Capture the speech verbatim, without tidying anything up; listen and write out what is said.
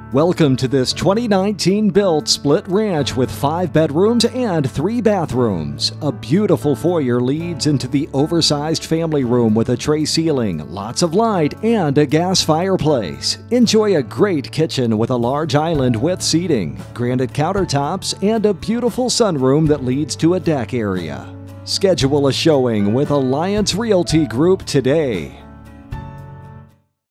Welcome to this twenty nineteen built split ranch with five bedrooms and three bathrooms. A beautiful foyer leads into the oversized family room with a tray ceiling, lots of light, and a gas fireplace. Enjoy a great kitchen with a large island with seating, granite countertops, and a beautiful sunroom that leads to a deck area. Schedule a showing with Alliance Realty Group today.